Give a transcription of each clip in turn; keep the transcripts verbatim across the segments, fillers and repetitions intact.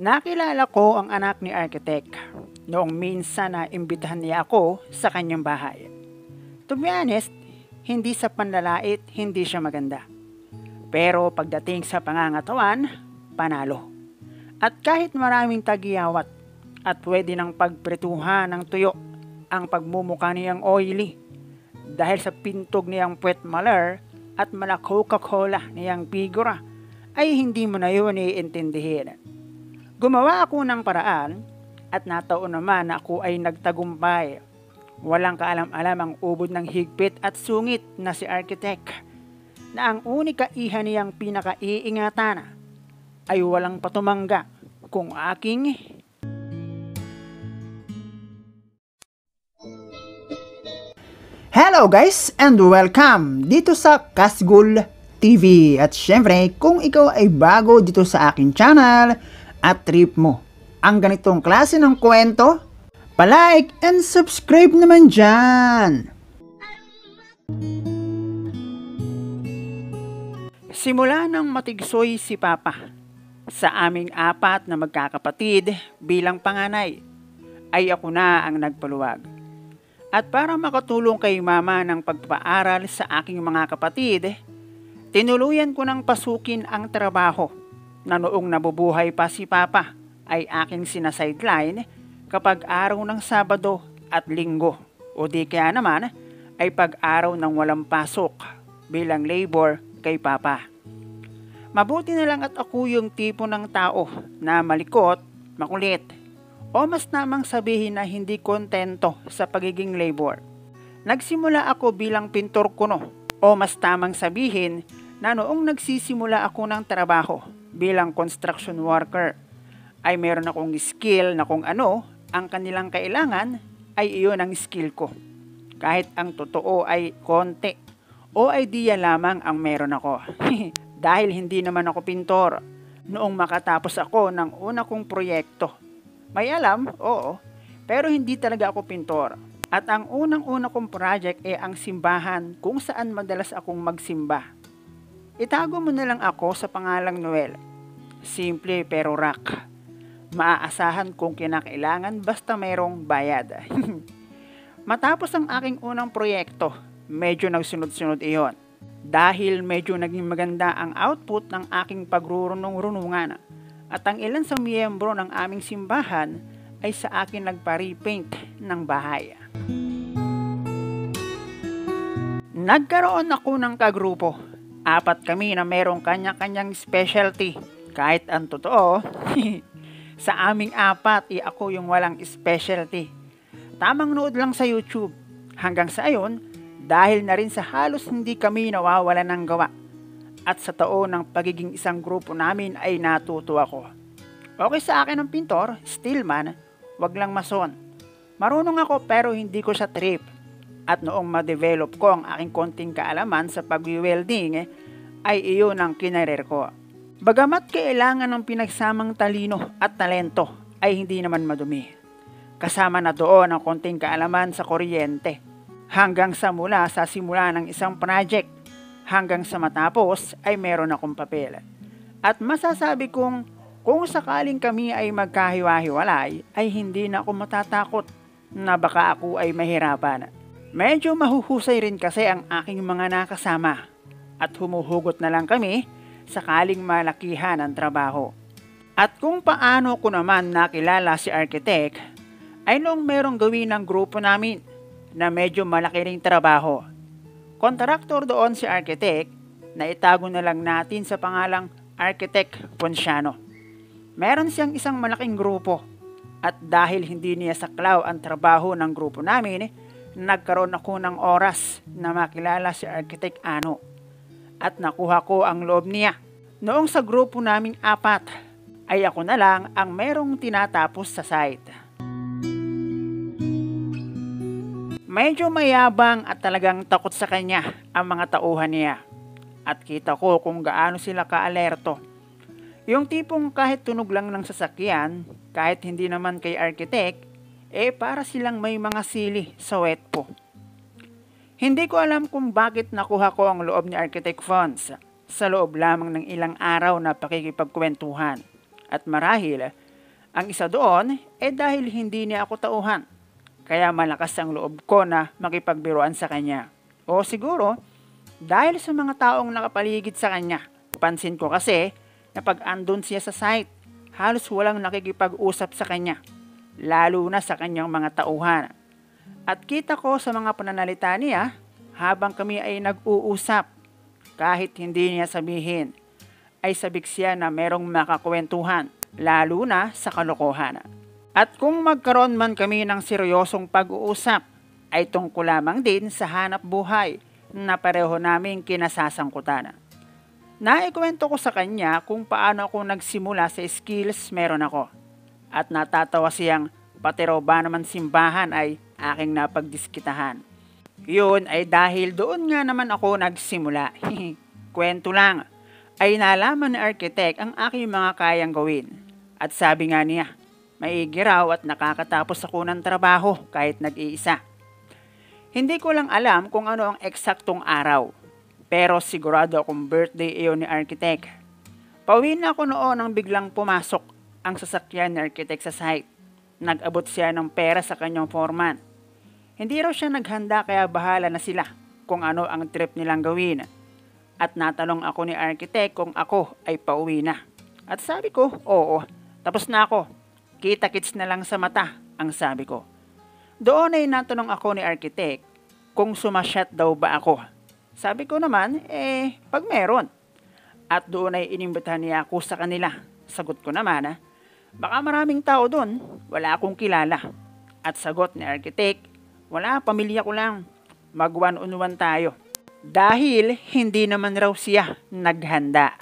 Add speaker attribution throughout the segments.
Speaker 1: Nakilala ko ang anak ni Architect noong minsan na imbitahan niya ako sa kanyang bahay. To be honest, hindi sa panlalait, hindi siya maganda. Pero pagdating sa pangangatawan, panalo. At kahit maraming tagiyawat at pwede ng pagpretuhan ng tuyo ang pagmumukha niyang oily dahil sa pintog niyang puwet maler at mala Coca-Cola niyang figura ay hindi mo na yun iintindihin. Gumawa ako ng paraan at nataon naman na ako ay nagtagumpay. Walang kaalam-alam ang ubod ng higpit at sungit na si Architect na ang unika iha niyang pinakaiingatan ay walang patumangga kung aking Hello guys and welcome dito sa Kasgul T V. At syempre kung ikaw ay bago dito sa aking channel at trip mo ang ganitong klase ng kwento, palike and subscribe naman dyan. Simula nang matigsoy si Papa sa aming apat na magkakapatid bilang panganay, ay ako na ang nagpaluwag. At para makatulong kay Mama ng pagpaaral sa aking mga kapatid, tinuluyan ko ng pasukin ang trabaho na noong nabubuhay pa si Papa ay aking sinasideline kapag araw ng Sabado at Linggo o di kaya naman ay pag-araw ng walang pasok bilang labor kay Papa. Mabuti na lang at ako yung tipo ng tao na malikot, makulit o mas namang sabihin na hindi kontento sa pagiging labor. Nagsimula ako bilang pintor kuno o mas tamang sabihin na noong nagsisimula ako ng trabaho bilang construction worker ay meron akong skill na kung ano ang kanilang kailangan ay iyon ang skill ko. Kahit ang totoo ay konti o idea lamang ang meron ako. Dahil hindi naman ako pintor noong makatapos ako ng una kong proyekto. May alam, oo, pero hindi talaga ako pintor. At ang unang-una kong project ay ang simbahan kung saan madalas akong magsimba. Itago mo na lang ako sa pangalang Noel. Simple pero rock. Maaasahan kung kinakailangan basta mayroong bayad. Matapos ang aking unang proyekto, medyo nagsunod-sunod iyon. Dahil medyo naging maganda ang output ng aking pagrurunong-runungan. At ang ilan sa miyembro ng aming simbahan ay sa akin nagpa-repaint ng bahay. Nagkaroon ako ng kagrupo. Apat kami na merong kanya-kanyang specialty. Kahit ang totoo, sa aming apat, i ako yung walang specialty. Tamang nood lang sa YouTube. Hanggang sa ayon, dahil na rin sa halos hindi kami nawawalan ng gawa. At sa taon ng pagiging isang grupo namin ay natuto ako. Okay sa akin ang pintor, steelman, wag lang mason. Marunong ako pero hindi ko siya trip. At noong ma-develop ko ang aking konting kaalaman sa pag-welding, ay iyon ang kinarer ko. Bagamat kailangan ng pinagsamang talino at talento ay hindi naman madumi. Kasama na doon ang konting kaalaman sa kuryente. Hanggang sa mula sa simula ng isang project, hanggang sa matapos ay meron akong papel. At masasabi kong kung sakaling kami ay magkahiwa-hiwalay ay hindi na ako matatakot na baka ako ay mahirapan. Medyo mahuhusay rin kasi ang aking mga nakasama at humuhugot na lang kami sakaling malakihan ang trabaho. At kung paano ko naman nakilala si Architect ay noong merong gawin ng grupo namin na medyo malaki ring trabaho. Kontraktor doon si Architect na itago na lang natin sa pangalang Architect Ponciano. Meron siyang isang malaking grupo at dahil hindi niya saklaw ang trabaho ng grupo namin, nagkaroon ako ng oras na makilala si Architect Ano at nakuha ko ang loob niya. Noong sa grupo naming apat ay ako na lang ang merong tinatapos sa site. Medyo mayabang at talagang takot sa kanya ang mga tauhan niya. At kita ko kung gaano sila ka-alerto. Yung tipong kahit tunog lang ng sasakyan, kahit hindi naman kay Architect, eh para silang may mga sili sa wet po. Hindi ko alam kung bakit nakuha ko ang loob ni Architect Fonz sa loob lamang ng ilang araw na pakikipagkwentuhan. At marahil, Ang isa doon, eh dahil hindi niya ako tauhan. Kaya malakas ang loob ko na makipagbiruan sa kanya. O siguro, dahil sa mga taong nakapaligid sa kanya. Pansin ko kasi na pag andun siya sa site, halos walang nakikipag-usap sa kanya. Lalo na sa kanyang mga tauhan. At kita ko sa mga pananalita niya habang kami ay nag-uusap. Kahit hindi niya sabihin, ay sabik siya na merong makakwentuhan. Lalo na sa kalokohan. At kung magkaroon man kami ng seryosong pag-uusap, ay tungkol lamang din sa hanap buhay na pareho naming kinasasangkutan. Naikwento ko sa kanya kung paano ako nagsimula sa skills meron ako. At natatawa siyang pati raw ba naman simbahan ay aking napagdiskitahan. Yun ay dahil doon nga naman ako nagsimula. Kwento lang, ay nalaman ni architect ang aking mga kayang gawin. At sabi nga niya, maigi raw at nakakatapos ako ng trabaho kahit nag-iisa. Hindi ko lang alam kung ano ang eksaktong araw, pero sigurado akong birthday iyon ni architect. Pauwi na ako noon nang biglang pumasok ang sasakyan ni architect sa site. Nag-abot siya ng pera sa kanyang foreman. Hindi raw siya naghanda kaya bahala na sila kung ano ang trip nilang gawin. At natanong ako ni architect kung ako ay pauwi na. At sabi ko, oo, tapos na ako. Kita-kits na lang sa mata, ang sabi ko. Doon ay natanong ako ni architect kung sumasyat daw ba ako. Sabi ko naman, eh, pag meron. At doon ay inimbitahan niya ako sa kanila. Sagot ko naman, ah, baka maraming tao doon, wala akong kilala. At sagot ni architect, wala, pamilya ko lang. Mag one on one tayo. Dahil hindi naman raw siya naghanda.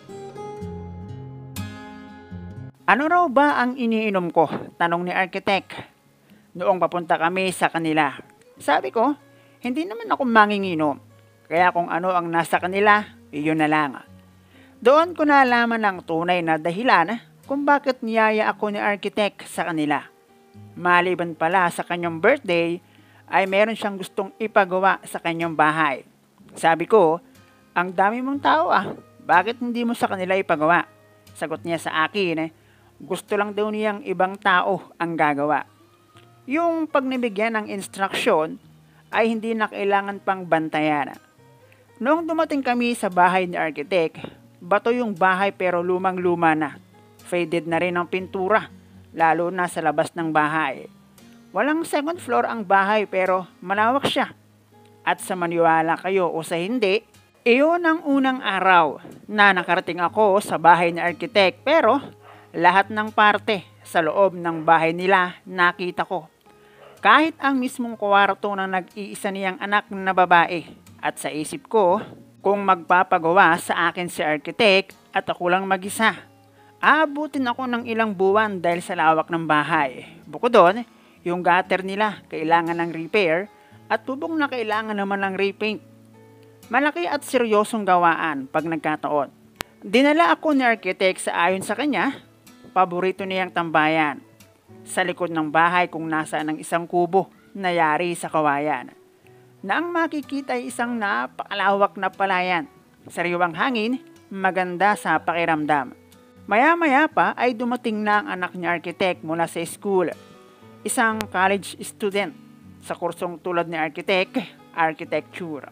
Speaker 1: Ano raw ba ang iniinom ko? Tanong ni architect. Noong papunta kami sa kanila. Sabi ko, hindi naman ako manginginom. Kaya kung ano ang nasa kanila, iyon na lang. Doon ko nalaman ang tunay na dahilan kung bakit niyaya ako ni architect sa kanila. Maliban pala sa kanyang birthday, ay meron siyang gustong ipagawa sa kanyang bahay. Sabi ko, ang dami mong tao ah, bakit hindi mo sa kanila ipagawa? Sagot niya sa akin eh, gusto lang daw niyang ibang tao ang gagawa. Yung pag nabigyan ng instruksyon ay hindi na kailangan pang bantayan. Noong dumating kami sa bahay ni architect, bato yung bahay pero lumang-luma na. Faded na rin ang pintura, lalo na sa labas ng bahay. Walang second floor ang bahay pero malawak siya. At sa maniwala kayo o sa hindi, iyon ang unang araw na nakarating ako sa bahay ni architect pero lahat ng parte sa loob ng bahay nila nakita ko. Kahit ang mismong kwarto ng nag-iisa niyang anak na babae. At sa isip ko, kung magpapagawa sa akin si architect at ako lang mag-isa, aabutin ako ng ilang buwan dahil sa lawak ng bahay. Bukod doon, yung gutter nila kailangan ng repair at tubong na kailangan naman ng repaint. Malaki at seryosong gawaan pag nagkataon. Dinala ako ni architect sa ayon sa kanya, paborito niyang tambayan. Sa likod ng bahay kung nasaan ang isang kubo na yari sa kawayan. Na ang makikita ay isang napakalawak na palayan. Sariwang hangin, maganda sa pakiramdam. Maya-maya pa ay dumating na ang anak ni architect mula sa school. Isang college student sa kursong tulad ni architect, architecture.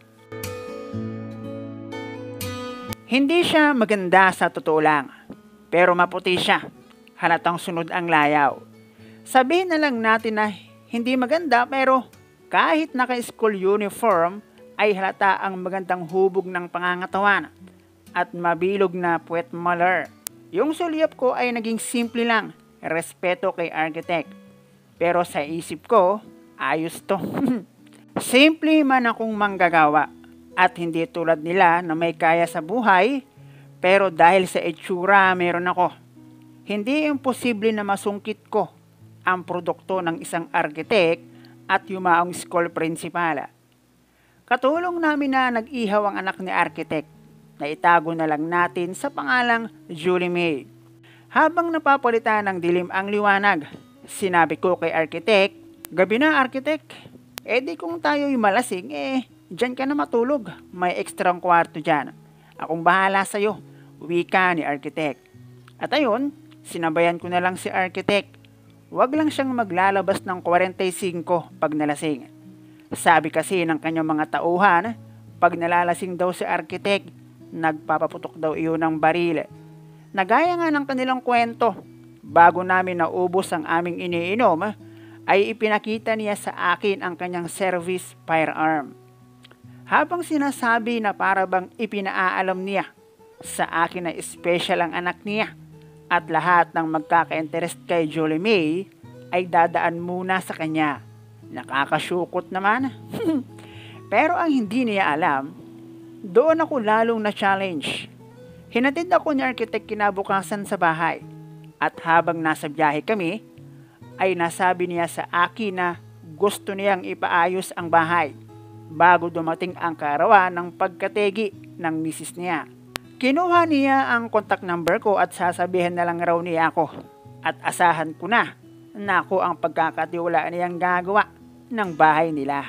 Speaker 1: Hindi siya maganda sa totoo lang, pero maputi siya. Halatang sunod ang layaw. Sabihin na lang natin na hindi maganda pero kahit naka-school uniform ay halata ang magandang hubog ng pangangatawan at mabilog na puwet maler. Yung sulyap ko ay naging simple lang, respeto kay architect. Pero sa isip ko, ayos to. Simple man akong manggagawa at hindi tulad nila na may kaya sa buhay, pero dahil sa itsura meron ako. Hindi imposible na masungkit ko ang produkto ng isang architect at yumaong school principal. Katulong namin na nag-ihaw ang anak ni architect na itago na lang natin sa pangalang Julie May. Habang napapalitan ng dilim ang liwanag, sinabi ko kay architect, gabi na architect, eh di kung tayo'y malasing, eh dyan ka na matulog, may ekstrang kwarto dyan. Akong bahala sa'yo, wika ni architect. At ayun, Sinabayan ko na lang si architect. Huwag lang siyang maglalabas ng forty-five pag nalasing. Sabi kasi ng kanyang mga tauhan, pag nalalasing daw si architect, nagpapaputok daw iyon ng baril. Nagaya nga ng kanilang kwento, bago namin naubos ang aming iniinom, ay ipinakita niya sa akin ang kanyang service firearm. Habang sinasabi na para bang ipinaalam niya sa akin na special ang anak niya at lahat ng magkaka-interest kay Julie May ay dadaan muna sa kanya. Nakakasyukot naman. Pero ang hindi niya alam, doon ako lalong na-challenge. Hinatid ako ni architect kinabukasan sa bahay at habang nasa biyahe kami, ay nasabi niya sa akin na gusto niyang ipaayos ang bahay bago dumating ang kaarawan ng pagkategi ng misis niya. Kinuha niya ang contact number ko at sasabihin na lang raw niya ako at asahan ko na na ako ang pagkakatiwalaan niyang gagawa ng bahay nila.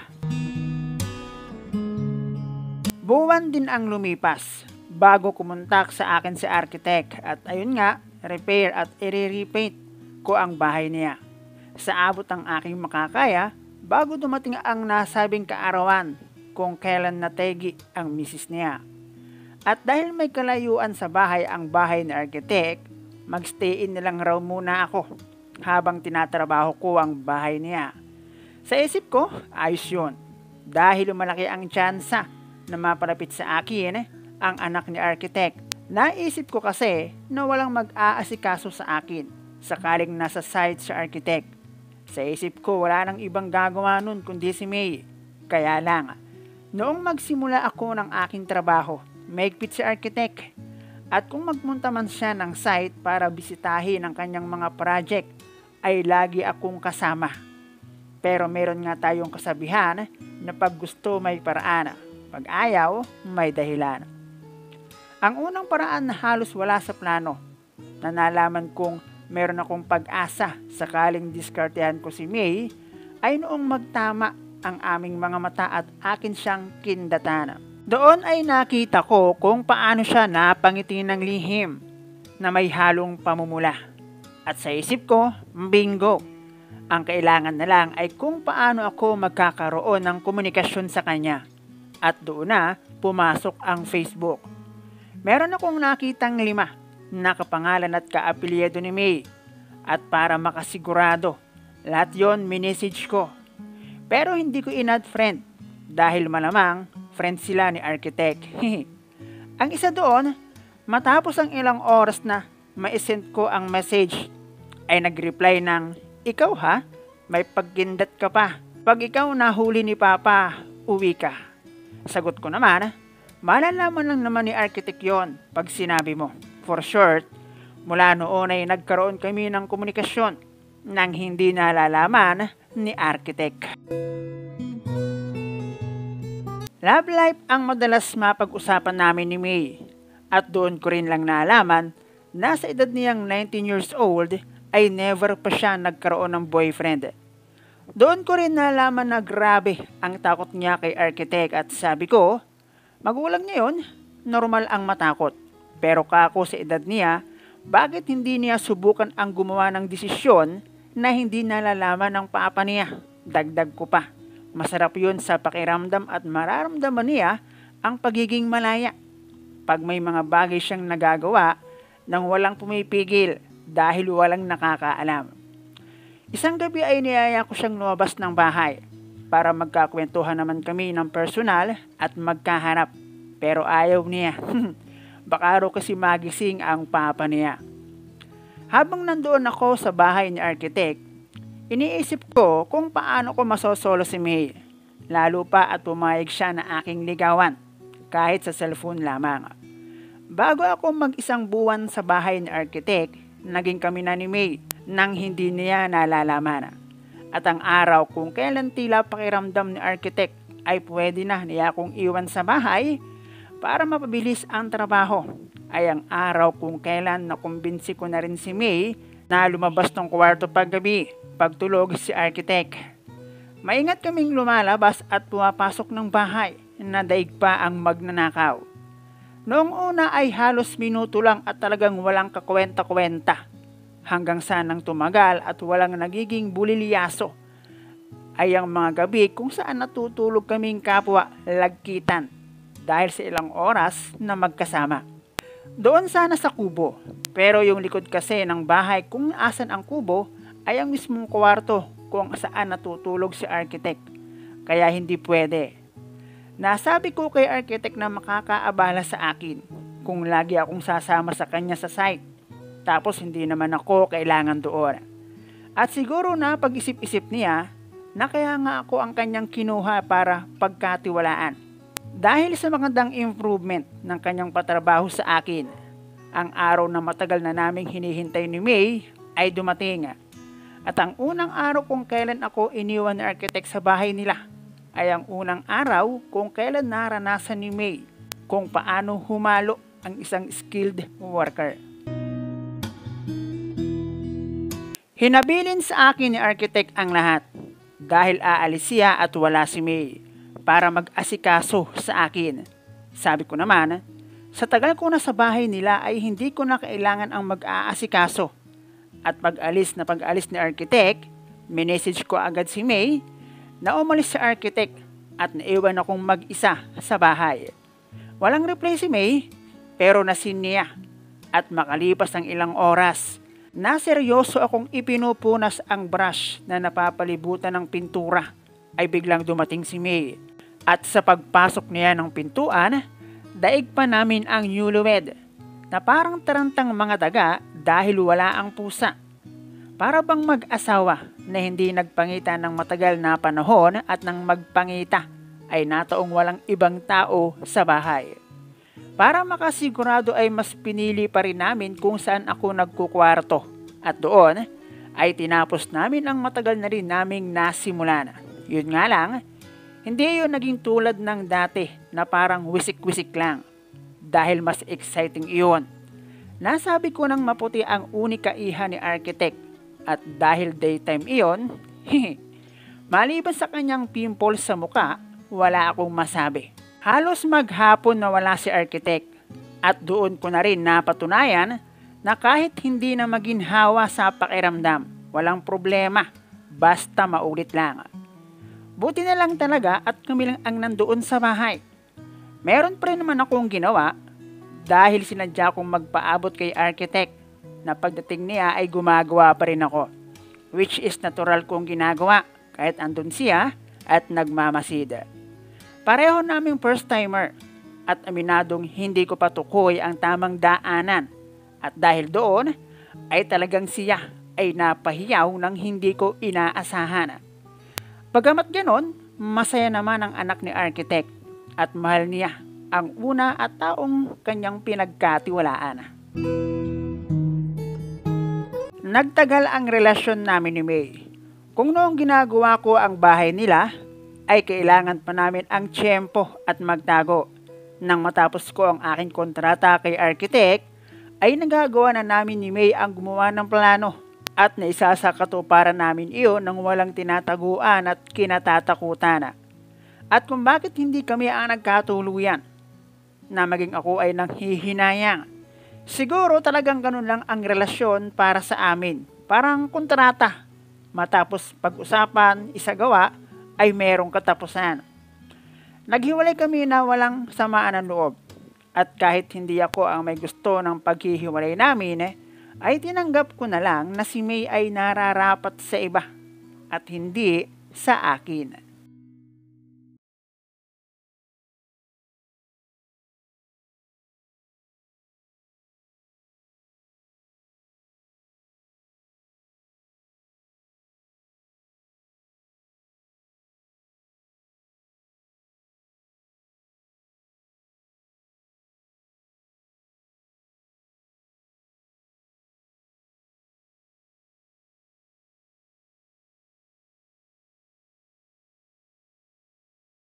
Speaker 1: Buwan din ang lumipas bago kumontak sa akin si architect at ayun nga, repair at i-repaint ko ang bahay niya. Sa abot ang aking makakaya bago dumating ang nasabing kaarawan kung kailan nategi ang misis niya. At dahil may kalayuan sa bahay ang bahay ni architect, magstay-in na lang raw muna ako habang tinatrabaho ko ang bahay niya. Sa isip ko, ayos yun. Dahil malaki ang tsansa na mapalapit sa akin ang anak ni architect. Naisip ko kasi na walang mag-aasikaso sa akin sakaling nasa site sa architect. Sa isip ko, wala nang ibang gagawa nun kundi si May. Kaya lang, noong magsimula ako ng aking trabaho, mahigpit si architect. At kung magpunta man siya ng site para bisitahin ang kanyang mga project, ay lagi akong kasama. Pero meron nga tayong kasabihan na pag gusto may paraan, pag ayaw may dahilan. Ang unang paraan na halos wala sa plano, na nalaman kong meron akong pag-asa sakaling diskartehan ko si May, ay noong magtama ang aming mga mata at akin siyang kindatan. Doon ay nakita ko kung paano siya napangiti ng lihim na may halong pamumula. At sa isip ko, bingo! Ang kailangan na lang ay kung paano ako magkakaroon ng komunikasyon sa kanya. At doon na pumasok ang Facebook. Meron akong nakitang lima na kapangalan at kaapilyado ni May. At para makasigurado, lahat yon minessage ko. Pero hindi ko in-add friend dahil malamang friend sila ni architect. Ang isa doon, matapos ang ilang oras na ma-send ko ang message, ay nag-reply ng, "Ikaw ha? May paggindat ka pa. Pag ikaw nahuli ni Papa, uwi ka." Sagot ko naman, malalaman lang naman ni architect yon pag sinabi mo. For short, mula noon ay nagkaroon kami ng komunikasyon nang hindi nalalaman ni architect. Love life ang madalas mapag-usapan namin ni May at doon ko rin lang nalaman na sa edad niyang nineteen years old ay never pa siya nagkaroon ng boyfriend. Doon ko rin nalaman na grabe ang takot niya kay architect at sabi ko, magulang niya yun, normal ang matakot. Pero kako sa edad niya, bakit hindi niya subukan ang gumawa ng desisyon na hindi nalalaman ng papa niya? Dagdag ko pa. Masarap yun sa pakiramdam at mararamdaman niya ang pagiging malaya. Pag may mga bagay siyang nagagawa nang walang pumipigil dahil walang nakakaalam. Isang gabi ay niyaya ko siyang lumabas ng bahay para magkakwentuhan naman kami ng personal at magkaharap. Pero ayaw niya. Baka raw kasi magising ang papa niya. Habang nandoon ako sa bahay ni architect, iniisip ko kung paano ko masosolo si May, lalo pa at pumayag siya na aking ligawan, kahit sa cellphone lamang. Bago ako mag-isang buwan sa bahay ni architect, naging kami na ni May nang hindi niya nalalaman. At ang araw kung kailan tila pakiramdam ni architect ay pwede na niya akong iwan sa bahay para mapabilis ang trabaho, ay ang araw kung kailan nakumbinsi ko na rin si May na lumabas ng kwarto paggabi, pagtulog si architect. Maingat kaming lumalabas at pumapasok ng bahay na daig pa ang magnanakaw. Noong una ay halos minuto lang at talagang walang kakwenta-kwenta. hanggang sa nang tumagal at walang nagiging bulilyaso ay ang mga gabi kung saan natutulog kaming kapwa lagkitan dahil sa ilang oras na magkasama. Doon sana sa kubo, pero yung likod kasi ng bahay kung asan ang kubo ay ang mismong kwarto kung saan natutulog si architect, kaya hindi pwede. Nasabi ko kay architect na makakaabala sa akin kung lagi akong sasama sa kanya sa site, tapos hindi naman ako kailangan doon. At siguro na pag-isip-isip niya na kaya nga ako ang kanyang kinuha para pagkatiwalaan. Dahil sa magandang improvement ng kanyang patrabaho sa akin, ang araw na matagal na naming hinihintay ni May ay dumating. At ang unang araw kung kailan ako iniwan ni architect sa bahay nila ay ang unang araw kung kailan naranasan ni May kung paano humalo ang isang skilled worker. Hinabilin sa akin ni architect ang lahat dahil aalis siya at wala si May para mag-asikaso sa akin. Sabi ko naman, sa tagal ko na sa bahay nila ay hindi ko na kailangan ang mag-aasikaso. At pag-alis na pag-alis ni architect, minessage ko agad si May na umalis si architect at naiwan akong mag-isa sa bahay. Walang reply si May pero nasin niya at makalipas ang ilang oras, na seryoso akong ipinupunas ang brush na napapalibutan ng pintura ay biglang dumating si May. At sa pagpasok niya ng pintuan, daig pa namin ang newlywed na parang tarantang mga daga dahil wala ang pusa. Para bang mag-asawa na hindi nagpangita ng matagal na panahon at nang magpangita ay nataong walang ibang tao sa bahay. Para makasigurado ay mas pinili pa rin namin kung saan ako nagkukwarto. At doon ay tinapos namin ang matagal na rin naming nasimulan. Yun nga lang, hindi yun naging tulad ng dati na parang wisik-wisik lang. Dahil mas exciting iyon. Nasabi ko nang maputi ang unika iha ni architect. At dahil daytime iyon, maliban sa kanyang pimple sa muka, wala akong masabi. Halos maghapon na wala si architect at doon ko na rin napatunayan na kahit hindi na maginhawa sa pakiramdam, walang problema, basta maulit lang. Buti na lang talaga at kami lang ang nandoon sa bahay. Meron pa rin naman akong ginawa dahil sinadya kong magpaabot kay architect na pagdating niya ay gumagawa pa rin ako, which is natural kong ginagawa kahit andun siya at nagmamasid. Pareho naming first timer at aminadong hindi ko patukoy ang tamang daanan at dahil doon ay talagang siya ay napahiyaw ng hindi ko inaasahan. Bagamat ganon, masaya naman ang anak ni architect at mahal niya ang una at taong kanyang pinagkatiwalaan. Nagtagal ang relasyon namin ni May. Kung noong ginagawa ko ang bahay nila, ay kailangan pa namin ang tiyempo at magtago. Nang matapos ko ang aking kontrata kay architect, ay nagagawa na namin ni May ang gumawa ng plano at naisasakatuparan namin iyon ng walang tinataguan at kinatatakutan. At kung bakit hindi kami ang nagkatuluyan na maging ako ay nanghihinayang. Siguro talagang ganun lang ang relasyon para sa amin. Parang kontrata. Matapos pag-usapan, isagawa, ay merong katapusan. Naghiwalay kami na walang samaan ng loob. At kahit hindi ako ang may gusto ng paghihiwalay namin, ay tinanggap ko na lang na si May ay nararapat sa iba at hindi sa akin.